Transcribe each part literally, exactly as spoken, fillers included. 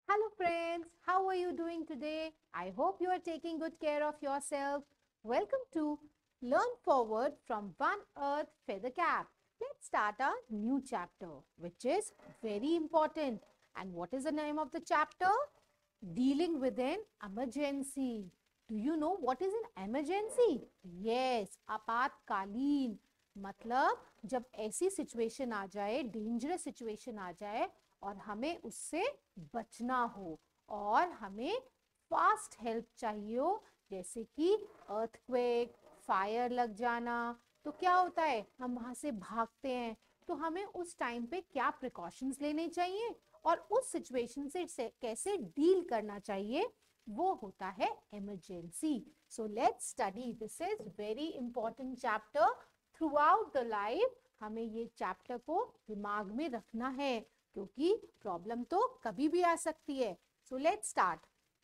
Hello friends, how are you doing today? I hope you are taking good care of yourself. Welcome to Learn Forward from One Earth Feather Cap. Let's start our new chapter, which is very important. And what is the name of the chapter? Dealing with an emergency. Do you know what is an emergency? Yes, आपातकालीन मतलब जब ऐसी situation आ जाए, dangerous situation आ जाए और हमें उससे बचना हो और हमें फास्ट हेल्प चाहिए हो, जैसे कि अर्थक्वेक, फायर लग जाना, तो क्या होता है, हम वहां से भागते हैं, तो हमें उस टाइम पे क्या प्रिकॉशंस लेने चाहिए और उस सिचुएशन से, से कैसे डील करना चाहिए, वो होता है emergency. So let's study. This is very important chapter. Throughout the life हमें ये चैप्टर को दिमाग में रखना है क्योंकि प्रॉब्लम तो कभी भी आ सकती है. So let's start.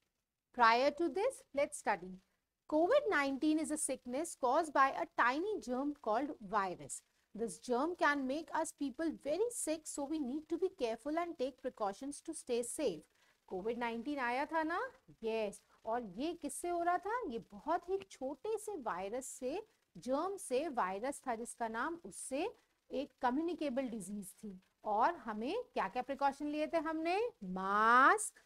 Prior to this, let's study. COVID nineteen is a sickness caused by a tiny germ called virus. This germ can make us people very sick, so we need to be careful and take precautions to stay safe. Covid nineteen आया था ना? Yes. और ये किससे हो रहा था? ये बहुत ही छोटे से वायरस से, जर्म से, वायरस था जिसका नाम, उससे एक कम्युनिकेबल डिजीज थी. और हमें क्या क्या प्रिकॉशन लिए थे हमने? मास्क,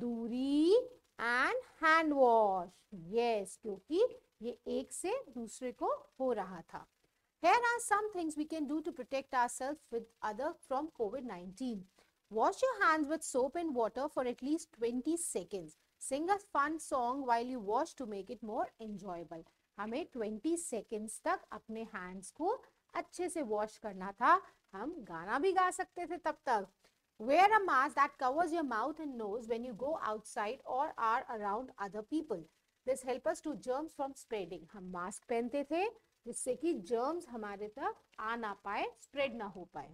दूरी एंड हैंड वॉश. यस, क्योंकि ये एक से दूसरे को हो रहा था. Here are some things we can do to protect ourselves with other from COVID nineteen. Wash your hands with soap and water for at least twenty seconds. Sing a fun song while you wash to make it more enjoyable. हमें twenty seconds तक अपने hands को अच्छे से wash करना था. हम गाना भी गा सकते थे तब तक. Wear a mask that covers your mouth and nose when you go outside or are around other people. This helps us to germs from spreading. हम मास्क पहनते थे जिससे कि germs हमारे तक आ ना पाए, spread ना हो पाए.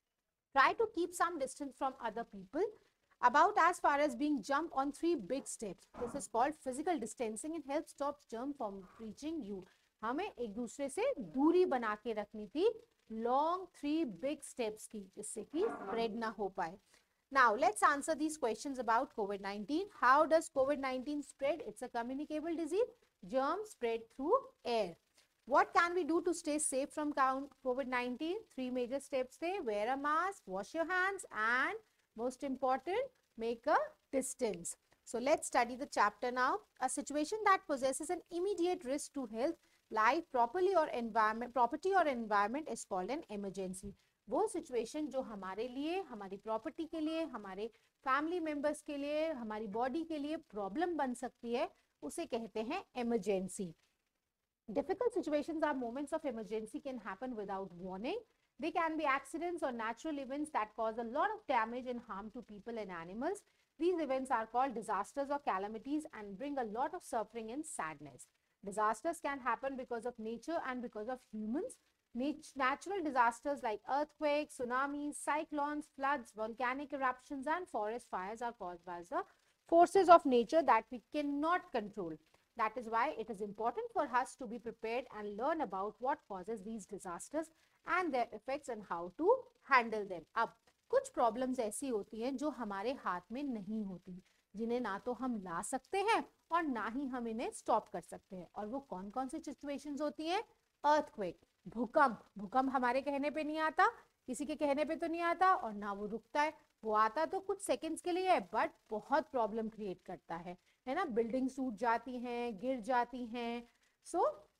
Try to keep some distance from other people, about as far as being jump on three big steps. This is called physical distancing and helps stop germ from reaching you. हमें एक दूसरे से दूरी बना के रखनी थी, long three big steps की, जिससे कि spread ना हो पाए. Now let's answer these questions about COVID nineteen. How does COVID nineteen spread? It's a communicable disease. Germs spread through air. What can we do to stay safe from COVID nineteen? Three major steps there. Wear a mask, wash your hands, and most important, make a distance. So let's study the chapter now. A situation that possesses an immediate risk to health, life, property or environment, property or environment is called an emergency. वो situation जो हमारे लिए, हमारी property के लिए, हमारे family members के लिए, हमारी बॉडी के लिए प्रॉब्लम बन सकती है, उसे कहते हैं emergency. Difficult situations or moments of emergency can happen without warning. They can be accidents or natural events that cause a lot of damage and harm to people and animals. These events are called disasters or calamities and bring a lot of suffering and sadness. Disasters can happen because of nature and because of humans. Natural disasters like earthquakes, tsunamis, cyclones, floods, volcanic eruptions, and forest fires are caused by the forces of nature that we cannot control. That is why it is important for us to be prepared and learn about what causes these disasters and their effects and how to handle them. अब कुछ problems ऐसी होती हैं जो हमारे हाथ में नहीं होती, जिन्हें ना तो हम ला सकते हैं और ना ही हम इन्हें स्टॉप कर सकते हैं. और वो कौन कौन सी सिचुएशंस होती हैं? अर्थक्वेक, भूकंप. भूकंप हमारे कहने पे नहीं आता, किसी के कहने पे तो नहीं आता और ना वो रुकता है. वो आता तो कुछ सेकंड्स के लिए है बट बहुत प्रॉब्लम क्रिएट करता है, है ना. बिल्डिंग टूट जाती हैं, गिर जाती हैं. So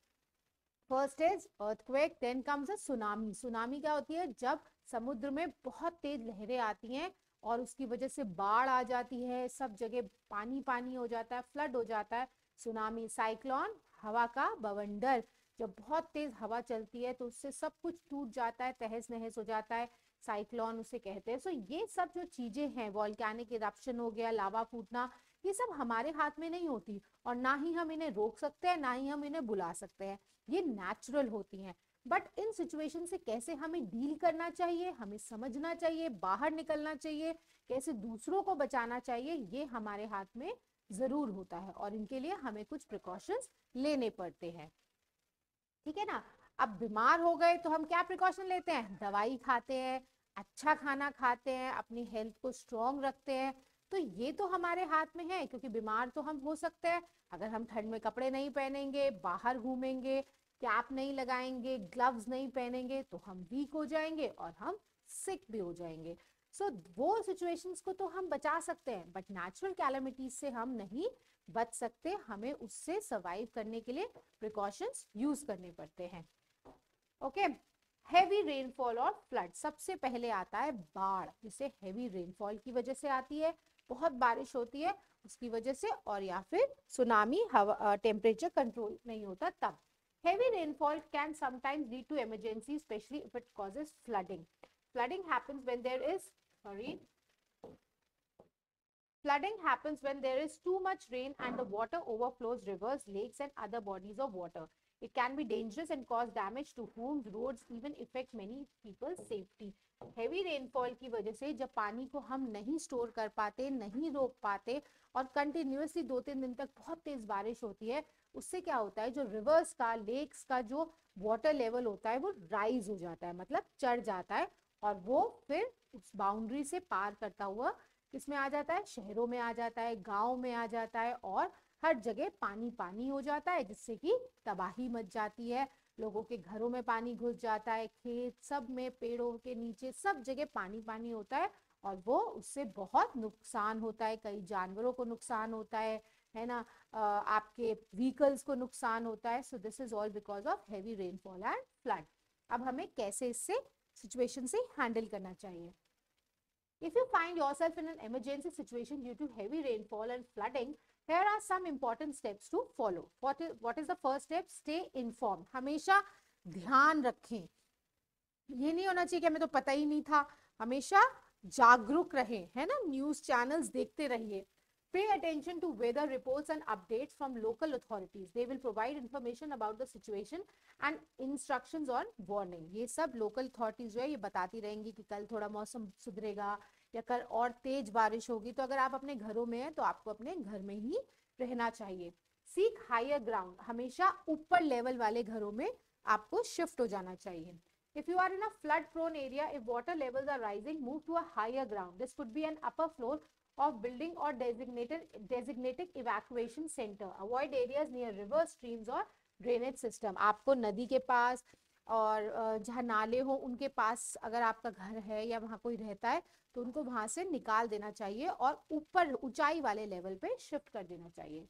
first is earthquake, then comes a tsunami. Tsunami क्या होती है? जब समुद्र में बहुत तेज लहरें आती हैं और उसकी वजह से बाढ़ आ जाती है, सब जगह पानी पानी हो जाता है, फ्लड हो जाता है. सुनामी. साइक्लोन, हवा का बवंडर. जब बहुत तेज हवा चलती है तो उससे सब कुछ टूट जाता है, तहस नहस हो जाता है, साइक्लोन उसे कहते हैं. सो ये सब जो चीजें हैं, वॉल्केनिक इरप्शन हो गया, लावा फूटना, ये सब हमारे हाथ में नहीं होती और ना ही हम इन्हें रोक सकते हैं, ना ही हम इन्हें बुला सकते हैं. ये नेचुरल होती हैं. बट इन सिचुएशन से कैसे हमें डील करना चाहिए, हमें समझना चाहिए, बाहर निकलना चाहिए, कैसे दूसरों को बचाना चाहिए, ये हमारे हाथ में जरूर होता है और इनके लिए हमें कुछ प्रिकॉशंस लेने पड़ते हैं. ठीक है ना. अब बीमार हो गए तो हम क्या प्रिकॉशन लेते हैं? दवाई खाते हैं, अच्छा खाना खाते हैं, अपनी हेल्थ को स्ट्रॉन्ग रखते हैं. तो ये तो हमारे हाथ में है, क्योंकि बीमार तो हम हो सकते हैं अगर हम ठंड में कपड़े नहीं पहनेंगे, बाहर घूमेंगे, कैप नहीं लगाएंगे, ग्लव्स नहीं पहनेंगे, तो हम वीक हो जाएंगे और हम सिक भी हो जाएंगे। सो so, वो सिचुएशंस को तो हम बचा सकते हैं, बट नेचुरल कैलामिटीज से हम नहीं बच सकते, हमें उससे सर्वाइव करने के लिए प्रिकॉशंस यूज करने पड़ते हैं। ओके, हैवी रेनफॉल और फ्लड, सबसे पहले आता है बाढ़, जिसे हैवी रेनफॉल की वजह से आती है, बहुत बारिश होती है उसकी वजह से, और या फिर सुनामी, हवा, टेम्परेचर कंट्रोल नहीं होता तब। Heavy rainfall can sometimes lead to emergency, especially if it causes flooding. Flooding happens when there is, sorry, flooding happens when there is too much rain and the water overflows rivers, lakes and other bodies of water. It can be dangerous and cause damage to homes, roads, even affect many people's safety. Heavy rainfall की वजह से जब पानी को हम नहीं store कर पाते, नहीं रोक पाते और कंटिन्यूअसली दो तीन दिन तक बहुत तेज बारिश होती है, उससे क्या होता है, जो रिवर्स का, लेक्स का जो वाटर लेवल होता है वो राइज हो जाता है, मतलब चढ़ जाता है, और वो फिर उस बाउंड्री से पार करता हुआ किसमें आ जाता है, शहरों में आ जाता है, गांव में आ जाता है, और हर जगह पानी पानी हो जाता है, जिससे कि तबाही मच जाती है, लोगों के घरों में पानी घुस जाता है, खेत सब में, पेड़ों के नीचे सब जगह पानी पानी होता है, और वो उससे बहुत नुकसान होता है, कई जानवरों को नुकसान होता है है ना, आपके व्हीकल्स को नुकसान होता है। So this is all because of heavy rainfall and flood. अब हमें कैसे इससे सिचुएशन से हैंडल करना चाहिए। If you find yourself in an emergency situation due to heavy rainfall and flooding, here are some important steps to follow. What is what is the first step? Stay informed. हमेशा ध्यान रखें, ये नहीं होना चाहिए कि हमें तो पता ही नहीं था, हमेशा जागरूक रहें, है ना, न्यूज चैनल्स देखते रहिए। Pay attention to weather reports and updates from local authorities. They will provide information about the situation and instructions on warning. ये सब local authorities जो है ये बताती रहेंगी कि कल थोड़ा मौसम सुधरेगा या कल और तेज बारिश होगी, तो अगर आप अपने घरों में हैं तो आपको अपने घर में ही रहना चाहिए। Seek higher ground. हमेशा ऊपर लेवल वाले घरों में आपको शिफ्ट हो जाना चाहिए। If you are in a flood prone area, if water levels are rising, move to a higher ground. This could be an upper floor of building or designated designated evacuation center. Avoid areas near river, streams or drainage system. आपको नदी के पास और जहाँ नाले हो उनके पास अगर आपका घर है या वहाँ कोई रहता है तो उनको वहाँ से निकाल देना चाहिए और ऊपर ऊंचाई वाले लेवल पे शिफ्ट कर देना चाहिए।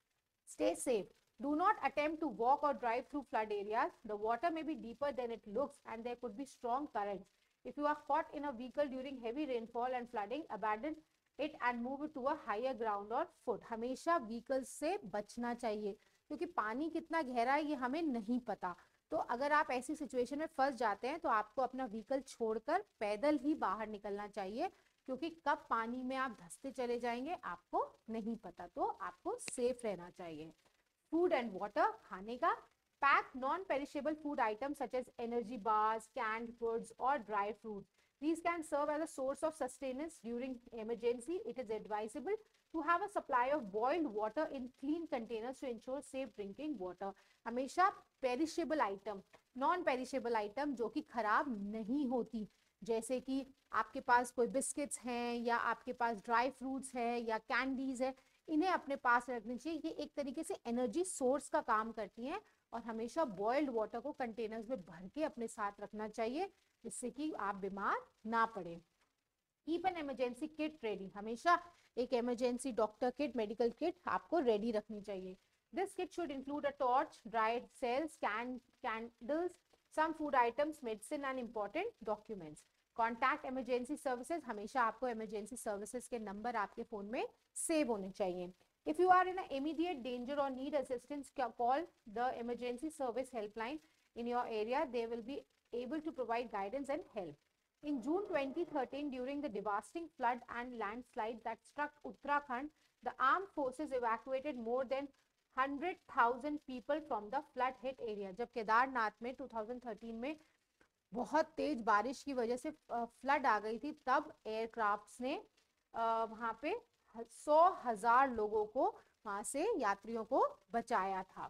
Stay safe. Do not attempt to walk or drive through flood areas. The water may be deeper than it looks and there could be strong currents. If you are caught in a vehicle during heavy rainfall and flooding, abandon it and move it to a higher ground or foot. हमेशा vehicle से बचना चाहिए क्योंकि पानी कितना गहरा है ये हमें नहीं पता। तो अगर आप ऐसी सिचुएशन में फंस जाते हैं तो आपको अपना व्हीकल छोड़कर पैदल ही बाहर निकलना चाहिए, क्योंकि कब पानी में आप धंसते चले जाएंगे आपको नहीं पता, तो आपको सेफ रहना चाहिए। फूड एंड वाटर, खाने का, pack non perishable food items such as energy bars, canned foods और dry fruits. These can serve as a source of sustenance during emergency. It is advisable to have a supply of boiled water in clean containers to ensure safe drinking water. हमेशा perishable item, non perishable item जो कि खराब नहीं होती, जैसे कि आपके पास कोई बिस्किट्स हैं या आपके पास ड्राई फ्रूट्स है या कैंडीज है, इन्हें अपने पास रखनी चाहिए। ये एक तरीके से एनर्जी सोर्स का काम करती हैं और हमेशा बॉइल्ड वाटर को कंटेनर्स में भर के अपने साथ रखना चाहिए जिससे कि आप बीमार ना पड़े। Keep an emergency kit ready, हमेशा एक emergency doctor kit, medical kit आपको रेडी रखनी चाहिए। This kit should include a torch, dried cells, can candles, some food items, medicine and important documents. Contact emergency services, हमेशा आपको emergency services के number आपके phone में सेव होने चाहिए। If you are in an immediate danger or need assistance, call the emergency service helpline in your area. They will be able to provide guidance and help. In June twenty thirteen, during the devastating flood and landslide that struck Uttarakhand, the armed forces evacuated more than one hundred thousand people from the flood-hit area. जब केदारनाथ में दो हज़ार तेरह में बहुत तेज बारिश की वजह से फ्लड आ गई थी, तब एयरक्राफ्ट्स ने वहां पे सौ हजार लोगों को वहां से यात्रियों को बचाया था।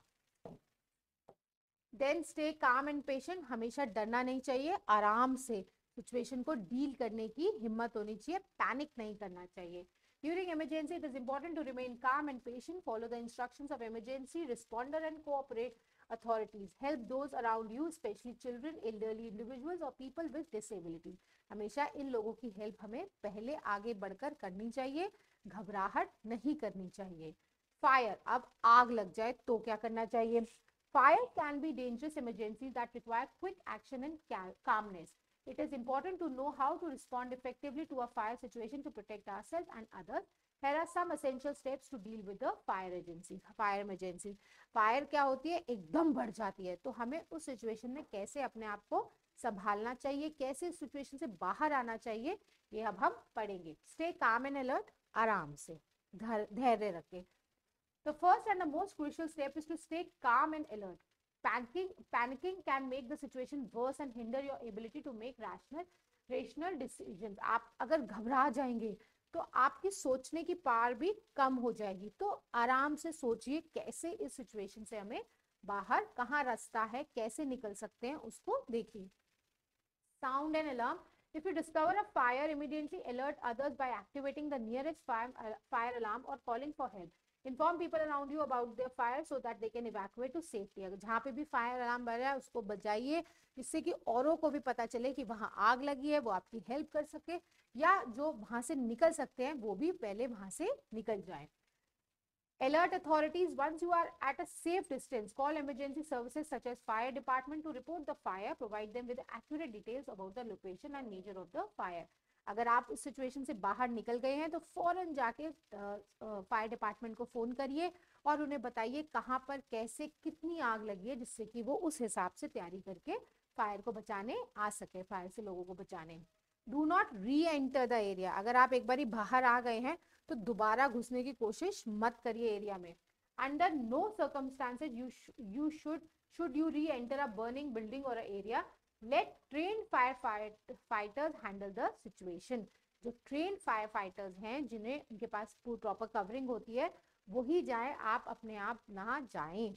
Then stay calm and patient, हमेशा डरना नहीं चाहिए, आराम से सिचुएशन को डील करने की हिम्मत होनी चाहिए, पैनिक नहीं करना चाहिए। During emergency, it is important to remain calm and patient, follow the instructions of emergency responder and cooperate authorities. Help those around you, especially children, elderly individuals or people with disabilities. हमेशा इन लोगों की help हमें पहले आगे बढ़कर करनी चाहिए, घबराहट नहीं करनी चाहिए. फायर, अब आग लग जाए तो क्या करना चाहिए? Fire can be dangerous emergencies that require quick action and calmness. It is important to know how to respond effectively to a fire situation to protect ourselves and others. Here are some essential steps to deal with the fire agency, fire emergency. Fire क्या होती है? एकदम बढ़ जाती है, तो हमें उस सिचुएशन में कैसे अपने आप को संभालना चाहिए, कैसे इस सिचुएशन से बाहर आना चाहिए, ये अब हम पढ़ेंगे. Stay calm and alert, आराम से धैर्य रखें. The first and the most crucial step is to stay calm and alert. Panicking, panicking can make the situation worse and hinder your ability to make rational, rational decisions. आप अगर घबरा जाएंगे तो आपकी सोचने की पावर भी कम हो जाएगी. तो आराम से सोचिए कैसे इस सिचुएशन से हमें बाहर, कहाँ रास्ता है, कैसे निकल सकते हैं, उसको देखिए. Sound an alarm. If you discover a fire, immediately alert others by activating the nearest fire, uh, fire alarm or calling for help. Inform people around you about their fire so that they can evacuate to safety. अगर जहाँ पे भी fire alarm बज रहा है उसको बजाइए, जिससे कि औरों को भी पता चले कि वहाँ आग लगी है, वो आपकी हेल्प कर सके, या जो वहाँ से निकल सकते हैं वो भी पहले वहाँ से निकल जाए. Alert authorities once you are at a safe distance. Call emergency services such as fire department to report the fire. Provide them with accurate details about the location and nature of the fire. अगर आप इस situation से बाहर निकल गए हैं तो फौरन जाके फायर डिपार्टमेंट को फोन करिए और उन्हें बताइए कहाँ पर कैसे कितनी आग लगी है, जिससे कि वो उस हिसाब से तैयारी करके फायर को बचाने आ सके, फायर से लोगों को बचाने. Do not re enter the area. अगर आप एक बारी बाहर आ गए हैं तो दोबारा घुसने की कोशिश मत करिए एरिया में. Under no circumstances you you should should you re enter a burning building और area. Let trained firefighters handle the situation. जो trained firefighters हैं, जिन्हें उनके पास proper covering होती है, वही जाएं, आप अपने आप ना जाएं.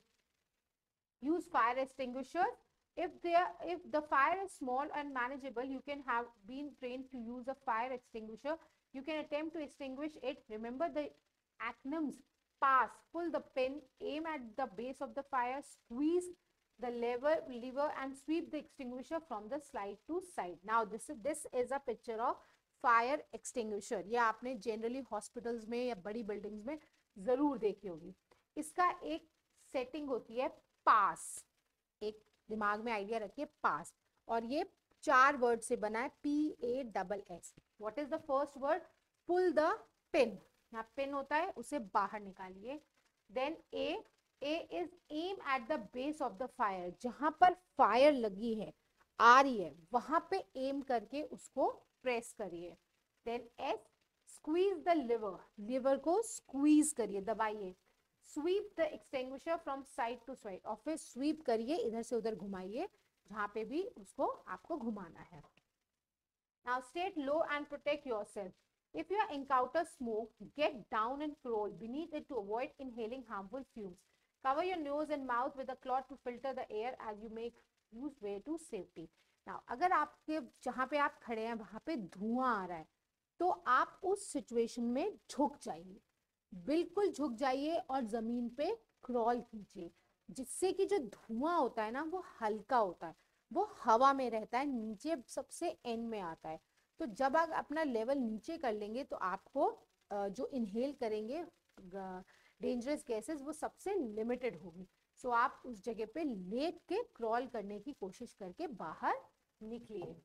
Use fire extinguishers. If there, if the fire is small and manageable, you can have been trained to use a fire extinguisher. You can attempt to extinguish it. Remember the acronyms: pass, pull the pin, aim at the base of the fire, squeeze the lever lever and sweep the extinguisher from the slide to side. Now this is this is a picture of fire extinguisher. ये आपने generally hospitals में या बड़ी buildings में जरूर देखी होगी. इसका एक setting होती है pass. एक दिमाग में आइडिया रखिए, pass. और ये चार वर्ड से बना है, P A S S. What is the first word? Pull the pin. यहाँ pin होता है, उसे बाहर निकालिए. Then A A is aim at the base of the fire. जहां पर फायर लगी है, आ रही है, वहां पे एम करके उसको प्रेस करिए. Then S, squeeze the lever. Lever को स्क्वीज करिए, दबाइए. Sweep the extinguisher from side to side. और फिर स्वीप करिए, इधर से उधर घुमाइए, जहां पे भी उसको आपको घुमाना है. Now stay low and protect yourself. If you encounter smoke, get down and crawl beneath it to avoid inhaling harmful fumes. Cover your nose and mouth with a cloth to filter the air as you make use way to safety. Now, अगर आपके जहाँ पे आप खड़े हैं वहाँ पे धुआं आ रहा है, तो आप उस सिचुएशन में झुक जाइए, बिल्कुल झुक जाइए और जमीन पे क्रॉल कीजिए, जिससे कि जो धुआं होता है ना वो हल्का होता है, वो हवा में रहता है, नीचे सबसे एंड में आता है. तो जब आप अपना लेवल नीचे कर लेंगे तो आपको जो इनहेल करेंगे डेंजरस गैसेस वो सबसे लिमिटेड होगी. सो so, आप उस जगह पे लेट के क्रॉल करने की कोशिश करके बाहर निकलिए.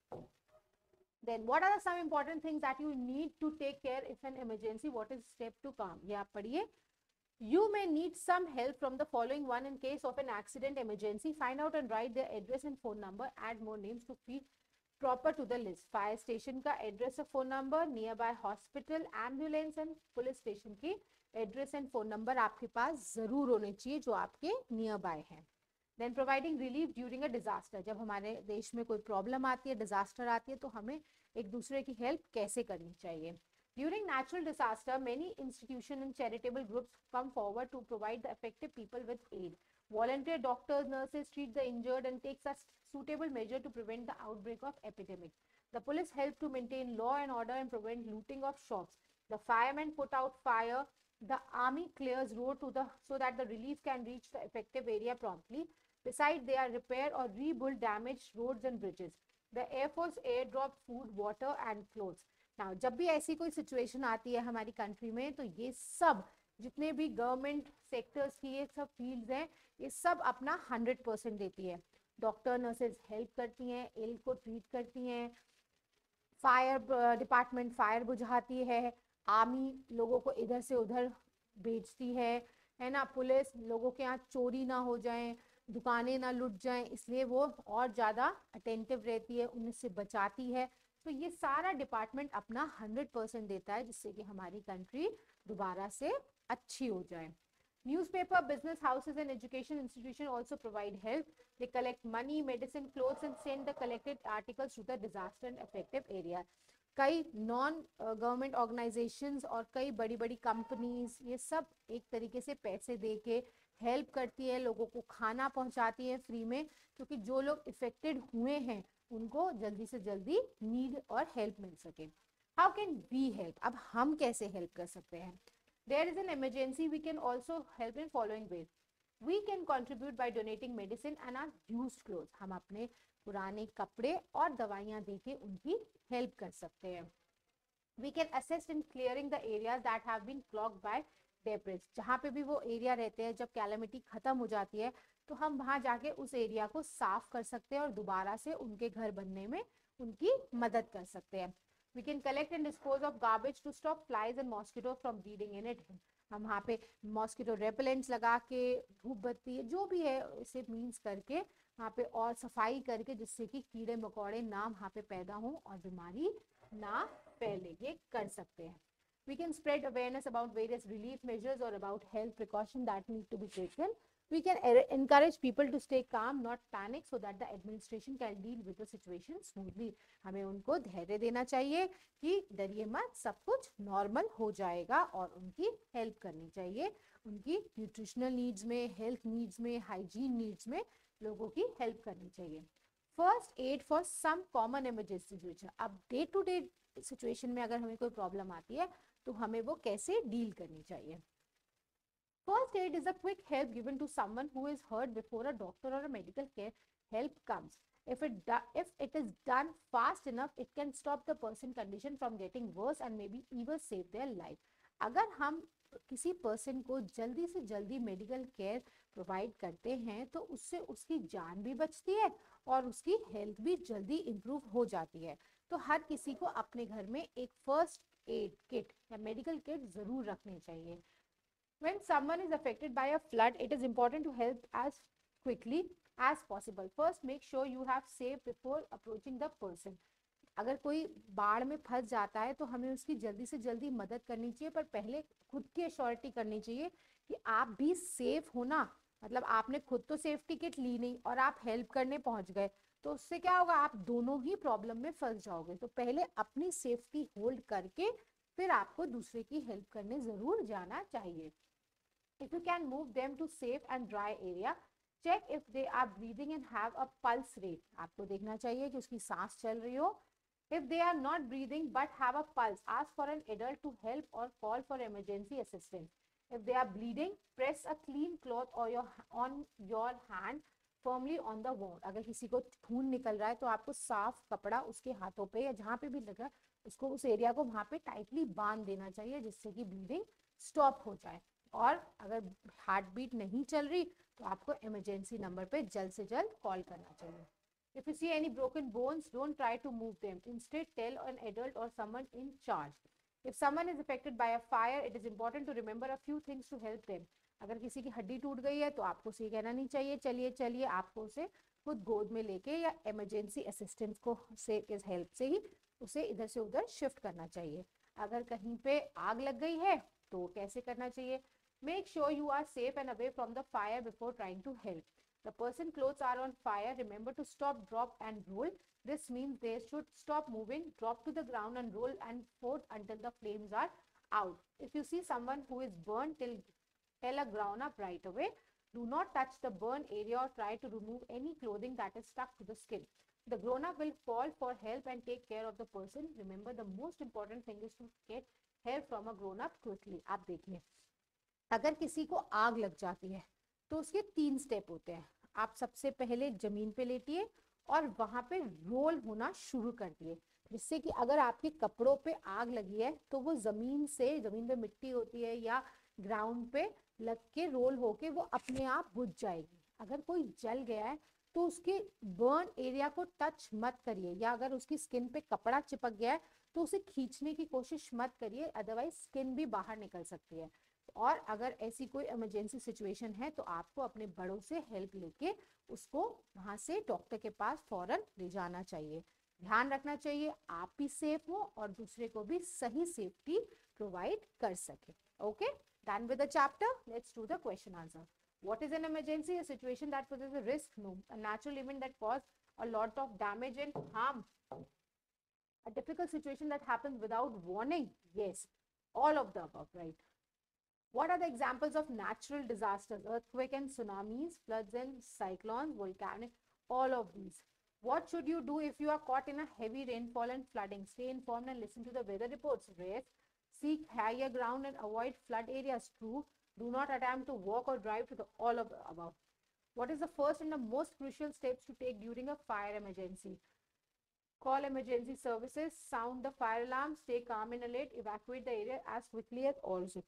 Then what are some important things that you need to take care if an emergency? What is step to calm? ये आप पढ़िए. You may need some help from the following one in case of an accident emergency. Find out and write their address and phone number. Add more names to feel proper to the list. Fire station का address और phone number, nearby hospital, ambulance and police station की address and phone number आपके पास जरूर होने चाहिए जो आपके नियर बाय है. Then providing relief during a disaster. जब हमारे देश में कोई प्रॉब्लम आती है, डिजास्टर आती है, तो हमें एक दूसरे की हेल्प कैसे करनी चाहिए. During natural disaster many institution and charitable groups come forward to provide the affected people with aid. Volunteer doctors, nurses treat the injured and take such suitable measure to prevent the outbreak of epidemic. The police help to maintain law and order and prevent looting of shops. The firemen put out fire. The army clears road to the so that the relief can reach the affected area promptly. Besides, they are repair or rebuild damaged roads and bridges. The Air Force airdrop food, water and clothes. Now, जब भी ऐसी कोई situation आती है हमारी country में, तो ये सब जितने भी गवर्नमेंट सेक्टर्स की ये सब फील्ड्स हैं, ये सब अपना हंड्रेड परसेंट देती है. डॉक्टर नर्सेज हेल्प करती हैं, इल को ट्रीट करती हैं, फायर डिपार्टमेंट फायर बुझाती है, आर्मी लोगों को इधर से उधर भेजती है है ना, पुलिस लोगों के यहाँ चोरी ना हो जाए, दुकानें ना लुट जाएं, इसलिए वो और ज़्यादा अटेंटिव रहती है, उनसे बचाती है. तो ये सारा डिपार्टमेंट अपना हंड्रेड परसेंट देता है जिससे कि हमारी कंट्री दोबारा से अच्छी हो जाए. Newspaper, business houses and education institutions also provide help. They collect money, medicine, clothes and send the collected articles to the disaster and affected area. कई नॉन गवर्नमेंट ऑर्गेनाइजेशंस और कई बड़ी बड़ी कंपनीज ये सब एक तरीके से पैसे दे के हेल्प करती है, लोगों को खाना पहुंचाती है फ्री में, क्योंकि जो लोग इफेक्टेड हुए हैं उनको जल्दी से जल्दी नीड और हेल्प मिल सके. How can we help? अब हम कैसे हेल्प कर सकते हैं? There is an emergency, we can also help in following ways. We can contribute by donating medicine and our used clothes. हम अपने पुराने कपड़े और दवाइयाँ देके उनकी हेल्प कर सकते हैं. We can assist in clearing the areas that have been clogged by debris. जहाँ पे भी वो एरिया रहते हैं, जब कैलेमिटी खत्म हो जाती है तो हम वहाँ जाके उस एरिया को साफ कर सकते हैं और दोबारा से उनके घर बनने में उनकी मदद कर सकते हैं. We can collect and dispose of garbage to stop flies and mosquitoes from breeding in it. हम वहाँ पे मॉस्किटो रेपेलेंट्स लगा के, धूप बत्ती जो भी है इसे मीन्स करके वहाँ पे और सफाई करके जिससे कि कीड़े मकोड़े ना वहाँ पे पैदा हों और बीमारी ना फैले, ये कर सकते हैं. We can spread awareness about various relief measures or about health precautions that need to be taken. We can encourage people to stay calm, not panic, so that the administration can deal with the situation smoothly. हमें उनको धैर्य देना चाहिए कि डरिए मत, सब कुछ नॉर्मल हो जाएगा, और उनकी हेल्प करनी चाहिए. उनकी न्यूट्रिशनल नीड्स में, हेल्थ नीड्स में, हाइजीन नीड्स में लोगों की हेल्प करनी चाहिए. First aid for some common emergency situation. अब डे टू डे सिचुएशन में अगर हमें कोई प्रॉब्लम आती है तो हमें वो कैसे डील करनी चाहिए. First aid is a quick help given to someone who is hurt before a doctor or a medical care help comes. If it if it is done fast enough, it can stop the person condition from getting worse and maybe even save their life. अगर हम किसी person को जल्दी से जल्दी medical care provide करते हैं तो उससे उसकी जान भी बचती है और उसकी हेल्थ भी जल्दी इम्प्रूव हो जाती है. तो हर किसी को अपने घर में एक फर्स्ट एड किट या मेडिकल किट जरूर रखनी चाहिए. When someone is affected by a flood, it is important to help as quickly as possible. First, make sure you have safe before approaching the person. अगर कोई बाढ़ में फंस जाता है तो हमें उसकी जल्दी से जल्दी मदद करनी चाहिए, पर पहले खुद की एश्योरिटी करनी चाहिए कि आप भी सेफ हो ना. मतलब आपने खुद तो सेफ्टी किट ली नहीं और आप हेल्प करने पहुंच गए तो उससे क्या होगा, आप दोनों ही प्रॉब्लम में फंस जाओगे. तो पहले अपनी सेफ्टी होल्ड करके फिर आपको दूसरे की हेल्प करने जरूर जाना चाहिए. If you can move them to safe and dry area, check if they are breathing and have a pulse rate. आपको देखना चाहिए कि उसकी सांस चल रही हो. If they are not breathing but have a pulse, ask for an adult to help or call for emergency assistance. If they are bleeding, press a clean cloth or your on your hand firmly on the wound. अगर किसी को खून निकल रहा है तो आपको साफ कपड़ा उसके हाथों पे या जहाँ पे भी लगा उसको उस एरिया को वहाँ पे टाइटली बांध देना चाहिए जिससे कि ब्लीडिंग स्टॉप हो जाए. और अगर हार्ट बीट नहीं चल रही तो आपको इमरजेंसी नंबर पे जल्द से जल्द कॉल करना चाहिए. If you see any broken bones, don't try to move them. Instead, tell an adult or someone in charge. If someone is affected by a fire, it is important to remember a few things to help them. अगर किसी की हड्डी टूट गई है तो आपको उसे कहना नहीं चाहिए चलिए चलिए, आपको उसे खुद गोद में लेके या इमरजेंसी असिस्टेंस को से इस हेल्प से ही उसे इधर से उधर शिफ्ट करना चाहिए. अगर कहीं पे आग लग गई है तो कैसे करना चाहिए. Make sure you are safe and away from the fire before trying to help. The person's clothes are on fire. Remember to stop, drop and roll. This means they should stop moving, drop to the ground and roll and float until the flames are out. If you see someone who is burned, tell, tell a grown up right away. Do not touch the burn area or try to remove any clothing that is stuck to the skin. The grown up will fall for help and take care of the person. Remember, the most important thing is to get hair from a grown up quickly. आप देखिए, अगर किसी को आग लग जाती है तो उसके तीन स्टेप होते हैं. आप सबसे पहले जमीन पे लेटिए और वहां पे रोल होना शुरू कर दिए, जिससे कि अगर आपके कपड़ों पे आग लगी है तो वो जमीन से, जमीन पे मिट्टी होती है या ग्राउंड पे लग के रोल होके वो अपने आप बुझ जाएगी. अगर कोई जल गया है तो उसके बर्न एरिया को टच मत करिए, या अगर उसकी स्किन पे कपड़ा चिपक गया है तो उसे खींचने की कोशिश मत करिए, अदरवाइज स्किन भी बाहर निकल सकती है. और अगर ऐसी कोई इमरजेंसी सिचुएशन है तो आपको अपने बड़ों से हेल्प लेके उसको वहां से डॉक्टर के पास फौरन ले जाना चाहिए. ध्यान रखना चाहिए आप भी सेफ हो और दूसरे को भी सही सेफ्टी प्रोवाइड कर सके. Okay, done with the chapter. Let's do the question answer. What is an emergency? A situation that poses a risk. No. A natural event that causes a lot of damage and harm. A difficult situation that happens without warning. Yes. All of the above, right? What are the examples of natural disasters? Earthquake and tsunamis, floods and cyclones, volcanic, all of these. What should you do if you are caught in a heavy rainfall and flooding? Stay informed and listen to the weather reports. Rest. Seek higher ground and avoid flood areas. True. Do not attempt to walk or drive to the all of the above. What is the first and the most crucial steps to take during a fire emergency? Call emergency services, sound the fire alarm, stay calm and alert, evacuate the area as quickly as possible.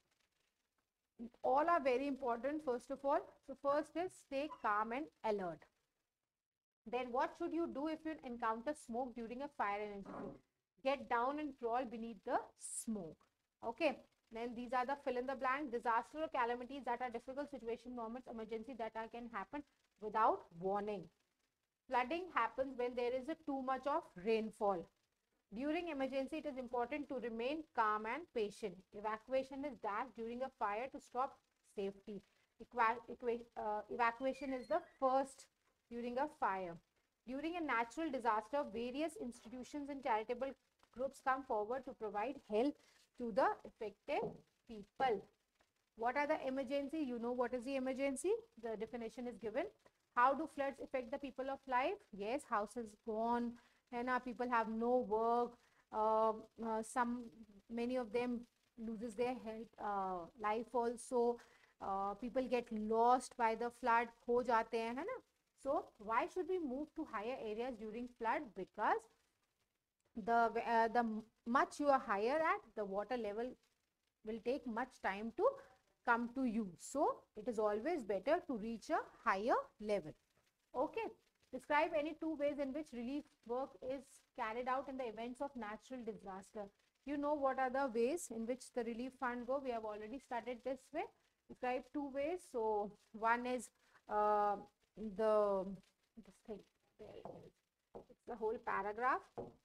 All are very important, first of all. So first is stay calm and alert. Then what should you do if you encounter smoke during a fire emergency? Get down and crawl beneath the smoke. Okay. Then these are the fill in the blank. Disaster or calamities that are difficult situation, moments, emergency that are, can happen without warning. Flooding happens when there is a too much of rainfall. During emergency, it is important to remain calm and patient. Evacuation is dash during a fire to stop safety. Equa uh, evacuation is the first during a fire. During a natural disaster, various institutions and charitable groups come forward to provide help to the affected people. What are the emergency? You know what is the emergency? The definition is given. How do floods affect the people of life? Yes, houses gone, and our people have no work. Uh, uh, some, many of them loses their health, uh, life also. Uh, people get lost by the flood. खो जाते हैं, है ना? So why should we move to higher areas during flood? Because the uh, the much you are higher at, the water level will take much time to come to you. So it is always better to reach a higher level. Okay. Describe any two ways in which relief work is carried out in the events of natural disaster. You know what are the ways in which the relief fund go. We have already started this way. Describe two ways. So one is uh, the this thing. There it is. It's the whole paragraph.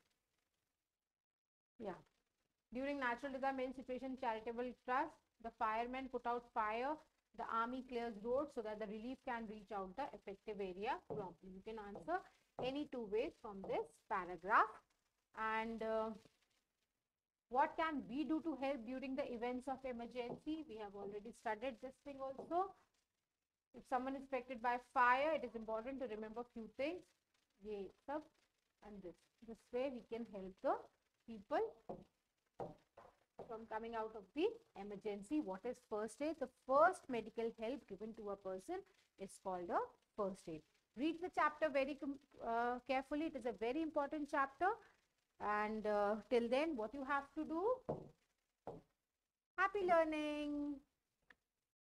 Yeah. During natural disaster main situation, charitable trust, the firemen put out fire, the army clears roads so that the relief can reach out the effective area promptly. You can answer any two ways from this paragraph. And uh, what can we do to help during the events of emergency? We have already studied this thing also. If someone is affected by fire, it is important to remember few things. Ye sab and this. This way we can help the people from coming out of the emergency. What is first aid? The first medical help given to a person is called a first aid. Read the chapter very uh, carefully. It is a very important chapter. And uh, till then, what you have to do? Happy learning.